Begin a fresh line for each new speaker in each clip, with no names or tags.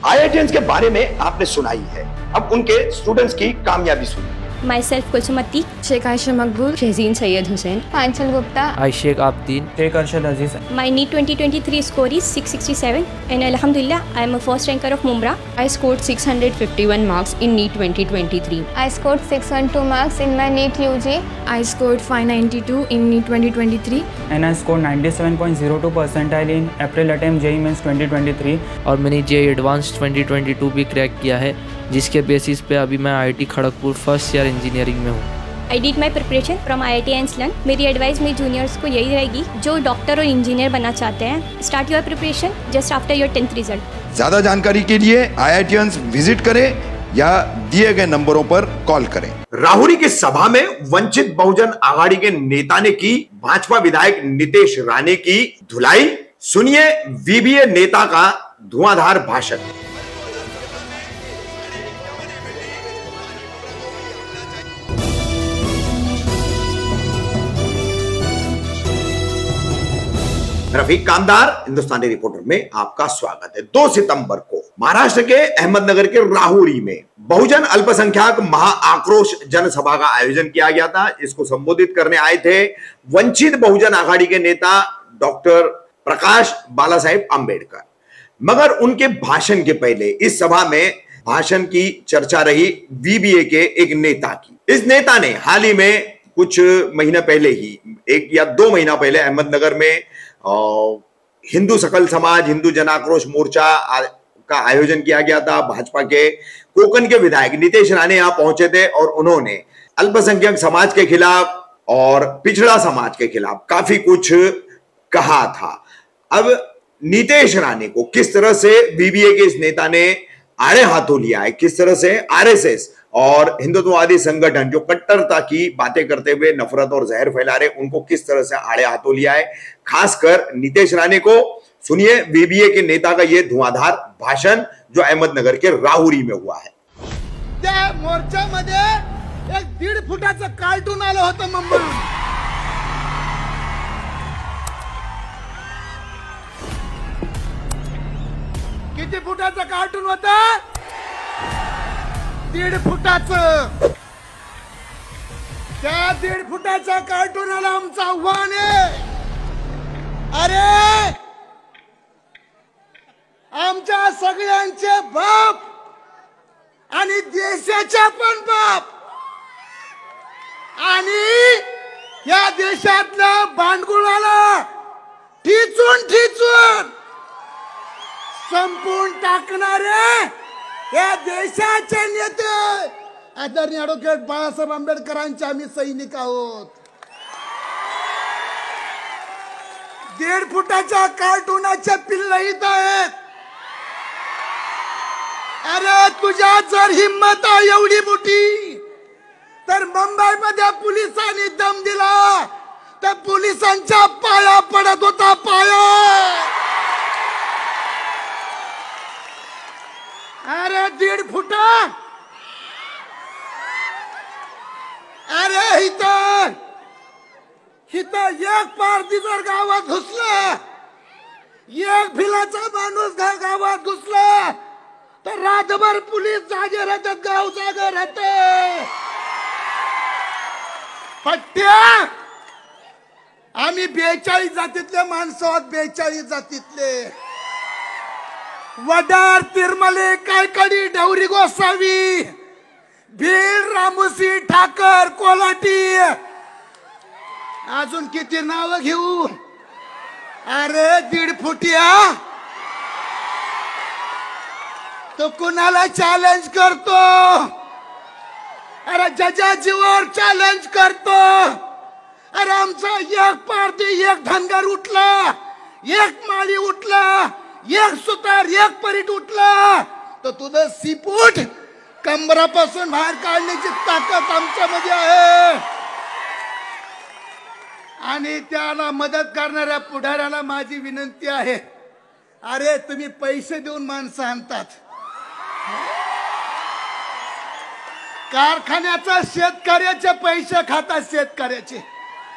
IITians के बारे में आपने सुनाई है, अब उनके स्टूडेंट्स की कामयाबी सुनिए।
Myself Kulsumati, Sheikh Aisha Maqbool, Shehzeen Syed Hussain,
Anchal Gupta,
Sheikh Abdeen, Sheikh Arshad Aziz.
My NEET 2023 score is 667 and Alhamdulillah I am a first ranker of Mumra.
I scored 651 marks in NEET 2023.
I scored 612 marks in my NEET UG.
I scored 592 in NEET 2023.
And I scored 97.02 percentile in April attempt JEE Mains 2023.
और मैंने JEE Advanced 2022 भी crack KIA है, जिसके basis पे अभी मैं IIT Kharagpur first year engineering में हूँ।
I did my preparation from IIT Anslan. मेरी advice मेरी जूनियर्स को यही रहेगी जो डॉक्टर और इंजीनियर बनना चाहते हैं, start your preparation just after your 10th result.
ज्यादा जानकारी के लिए आईआईटियंस विजिट करें या दिए गए नंबरों पर कॉल करें। राहुरी की सभा में वंचित बहुजन आघाड़ी के नेता ने की भाजपा विधायक नितेश राणे की धुलाई। सुनिए वीबीए नेता का धुआंधार भाषण। रफीक कामदार हिंदुस्तानी रिपोर्टर में आपका स्वागत है। 2 सितंबर को महाराष्ट्र के अहमदनगर के राहुरी में बहुजन अल्पसंख्यक महाआक्रोश जनसभा का आयोजन किया गया था। इसको संबोधित करने आए थे वंचित बहुजन आघाड़ी के नेता डॉक्टर प्रकाश बाला साहेब आंबेडकर। मगर उनके भाषण के पहले इस सभा में भाषण की चर्चा रही वीबीए के एक नेता की। इस नेता ने हाल ही में कुछ महीना पहले ही 1 या 2 महीना पहले अहमदनगर में हिंदू सकल समाज हिंदू जन आक्रोश मोर्चा का आयोजन किया गया था। भाजपा के कोकन के विधायक नितेश राणे यहां पहुंचे थे और उन्होंने अल्पसंख्यक समाज के खिलाफ और पिछड़ा समाज के खिलाफ काफी कुछ कहा था। अब नितेश राणे को किस तरह से बीबीए के इस नेता ने आड़े हाथों लिया है, किस तरह से आरएसएस और हिंदुत्ववादी संगठन जो कट्टरता की बातें करते हुए नफरत और जहर फैला रहे उनको किस तरह से आड़े हाथों लिया है, खासकर नितेश राणे को। सुनिए बीबीए के नेता का यह धुआंधार भाषण जो अहमदनगर के राहुरी में हुआ है।
त्या मोर्चामध्ये एक 1.5 फुटाचं कार्टून आलं होतं मुंबई। किती फुटाचं कार्टून होतं? 1.5 फुटाचं। त्या 1.5 फुटाच्या कार्टूनाला आमचं आव्हान आहे, अरे आमच्या सगळ्यांचे बाप आणि देशाच्या पण बाप आणि या देशातल्या भांडकुळाला ठिचून ठिचून संपून टाकणारे या देशाचे नेते आदरणीय ॲडव्होकेट बाळासाहेब आंबेडकरांचे आम्ही सैनिक आहोत। 1.5 फुटाच्या कार्टूनाचे पिल्ल इथं आहेत। अरे तुझ्या जर हिम्मत आहे एवढी मोठी तर मुंबईमध्ये पोलिसांनी दम दिला तर पोलिसांच्या पाया पडत होता पाया। अरे 1.5 फुटा, अरे इथं एक पारधी जर गावात घुसला, एक भिलाचा माणूस गावात घुसला तर रातभर पोलीस जागे राहतात, गाव जागे राहते। पट्ट्या आम्ही 42 जातीतले माणसं आहोत, 42 जातीतले। वडार, तिरमले, कायकडी, डवरी गोसावी, भील, रामुसी, ठाकर, कोलाटी, अजून किती नाव घेऊ? अरे 1.5 फुटिया तो कुणाला चॅलेंज करतो? अरे जजाजीवर चॅलेंज करतो। अरे आमचा एक पारधी, एक धनगर उठला, एक माळी उठला, एक सुतार, एक परीट उठला तर तुझं सीपूट कंबरापासून बाहेर काढण्याची ताकद आमच्यामध्ये आहे। आणि त्याला मदत करणाऱ्या पुढाऱ्याला माझी विनंती आहे, अरे तुम्ही पैसे देऊन माणसं आणतात, कारखान्याचा शेतकऱ्याचे पैसे खाता, शेतकऱ्याचे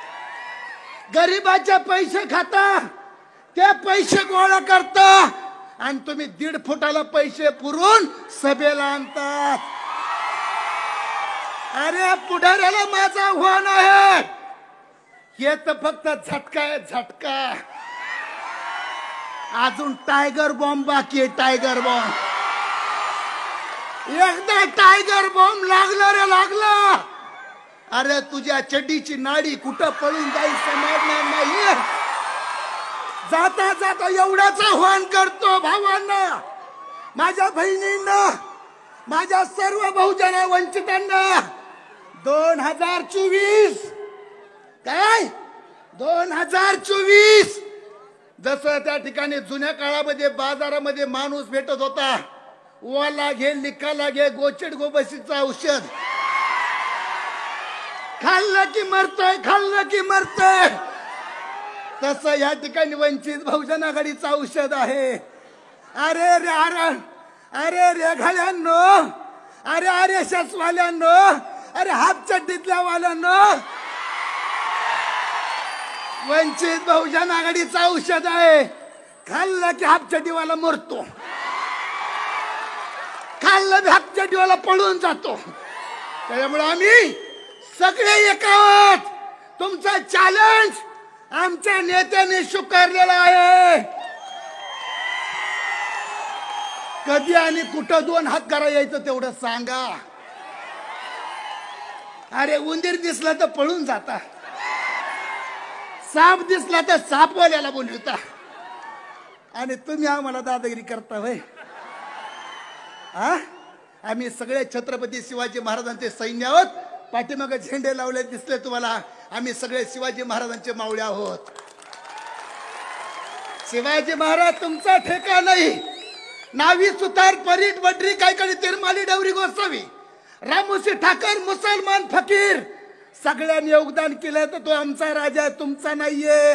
गरीबाचे पैसे खाता, ते पैसे गोळा करता आणि तुम्ही 1.5 फुटाला पैसे पुरवून सभेला आणतात. अरे पुढाऱ्याला माझा आव्हान आहे, हे तर फक्त झटका आहे, झटका. अजून टायगर बॉम्ब बाकी आहे, टायगर बॉम्ब. एकदा टायगर बॉम्ब लागला रे लागला, अरे तुझ्या चड्डीची नाडी कुठं पळून जाईल समजणार नाही. जाता जाता एवढाच आव्हान करतो भावांना, माझ्या बहिणींना, माझ्या सर्व बहुजन वंचितांना, 2024 काय 2024 जसं त्या ठिकाणी जुन्या काळामध्ये बाजारामध्ये माणूस भेटत होता, ओला घे लिकाला घे गोचड गोबशीचं औषध, खाल्लं की मरतोय, खाल्लं की मरतोय, तसं या ठिकाणी वंचित बहुजन आघाडीचं औषध आहे. अरे रे अरे रेघाळ्यांनो, अरे RSS वाल्यांनो, अरे हाफ चड्डीतल्या वाल्यांनो, वंचित बहुजन आघाडीचं औषध आहे. खाल्लं की हाफ चड्डीवाला मरतो, खाल्लं की हाफ चड्डीवाला पळून जातो. त्यामुळे आम्ही सगळे एकावत, तुमचा चॅलेंज आमच्या नेत्याने स्वीकारलेला आहे. कधी आणि कुठं 2 हात करा यायचं तेवढं सांगा. अरे उंदीर दिसला तर पळून जाता, साप दिसला तर सापवाल्याला बोलवता, आणि तुम्ही आम्हाला दादागिरी करता होय. आम्ही सगळे छत्रपती शिवाजी महाराजांचे सैन्य आहोत. पाठीमागे झेंडे लावले दिसले तुम्हाला, आम्ही सगळे शिवाजी महाराजांचे मावळे आहोत. शिवाजी महाराज तुमचा ठेका नाही. नावी सुतार परीट वडरी कायकडी तिरमाली डवरी गोसावी रामोशी ठाकर मुसलमान फकीर सगळ्यांनी योगदान केलं तर तो आमचा राजा तुमचा नाहीये.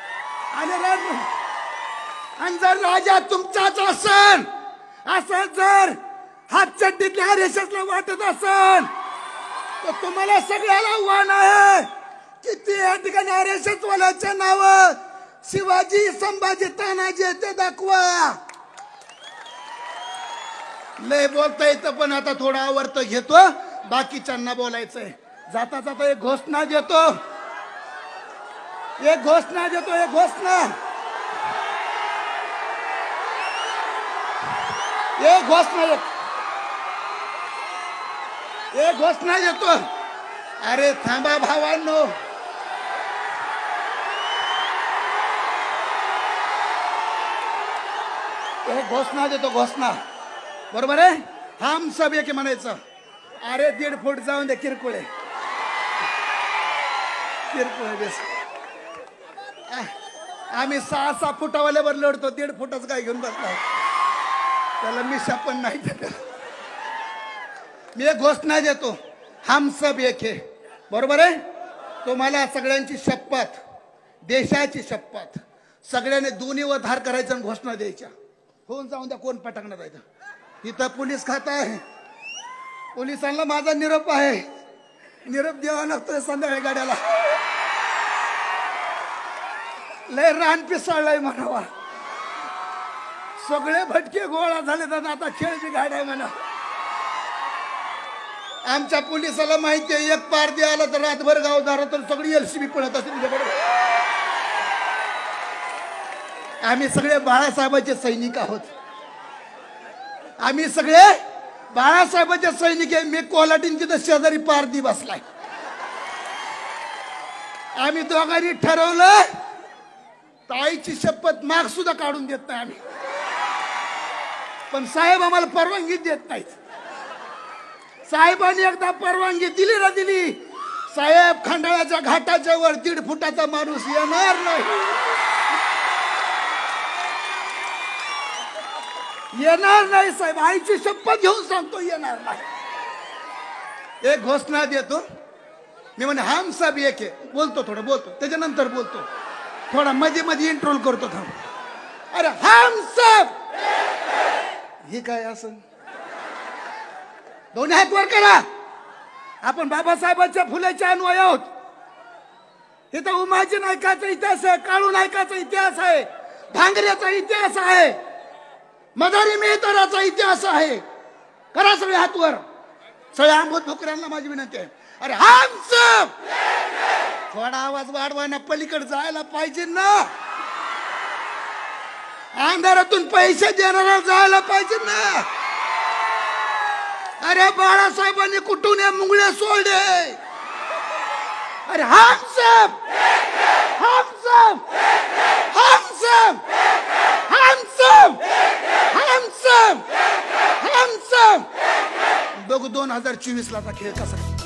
आणि जर राजा तुमचाच असन, असं जर हात चड्डीतल्या RSSला वाटत असन, तर तुम्हाला सगळ्याला आव्हान आहे की ते या ठिकाणी RSS वाल्याचे नाव शिवाजी संभाजी तानाजी ते दाखवा. लय बोलता येतं पण आता थोडा आवर्त घेतो, बाकीच्यांना बोलायचंय. जाता जाता एक घोषणा देतो, एक घोषणा देतो, एक घोषणा, एक घोषणा, एक घोषणा देतो. अरे थांबा भावांनो, एक घोषणा देतो, घोषणा बरोबर आहे. हम सब एक म्हणायचं. अरे 1.5 फूट जाऊन दे, किरकोळ आहे, किरकोळ बेस. आम्ही 6-6 फुटावाल्यावर लढतो, 1.5 फुटाच काय घेऊन बसला, त्याला मी शापन नाही देत. मी एक घोषणा देतो, हम सब एक है, बरोबर आहे. तुम्हाला सगळ्यांची शपथ, देशाची शपथ, सगळ्यांनी दोन्हीवर धार करायचं आणि घोषणा द्यायच्या. होऊन जाऊन द्या, कोण पटकणार आहे. इथं पोलीस खाता आहे, पोलिसांना माझा निरोप आहे, निरोप द्यावा लागतोय संध्याकाळी गाड्याला. लय रान पिसाळलाय म्हणावा, सगळे भटके गोळा झाले तर आता खेळची गाड्या आहे म्हणा. आमच्या पोलिसाला माहिती आहे, एक पारदी आला तर रातभर गाव दारा तर सगळी LCB पळत असते तुझ्याकडे. आम्ही सगळे बाळासाहेबांचे सैनिक आहोत, आम्ही सगळे बाळासाहेबांचे सैनिक आहे. मी कोल्हाटीन तिथं शेजारी पारदी बसलाय. आम्ही दोघांनी ठरवलं, ताईची शपथ माग सुद्धा काढून देत नाही आम्ही, पण साहेब आम्हाला परवानगी देत नाहीत. साहेबांनी एकदा परवानगी दिली ना दिली, साहेब खंडाळ्याच्या घाटाच्या वर 1.5 फुटाचा माणूस येणार नाही, येणार नाही साहेब, आईची शपथ घेऊन सांगतो येणार नाही. एक घोषणा देतो मी, म्हणे हम सब एक है. बोलतो थोडं, बोलतो त्याच्यानंतर बोलतो, थोडा मध्ये मध्ये इंट्रोल करतो थांब. अरे हम सब, हे काय असं, दोन्ही हात वर करा. आपण बाबासाहेबांच्या फुलाच्या अन्वय आहोत. इथं उमाजी नायकाचा इतिहास आहे, काळू नायकाचा इतिहास आहे, भांगऱ्याचा इतिहास आहे. मदारी मेहतराचा इतिहास आहे. करा सगळे हातवर. सगळ्या आंबोत भोकऱ्यांना माझी विनंती आहे. अरे आमचं थोडा आवाज वाढवा ना, पलीकडे जायला पाहिजे ना. अंधारातून पैसे देणारा जायला पाहिजे ना. अरे बाळासाहेबांनी कुठून या मुंगळे सोडले. अरे हम सब हम सब हम सब हम सब हम सब हम सब बघू 2024 ला खेळ कसा.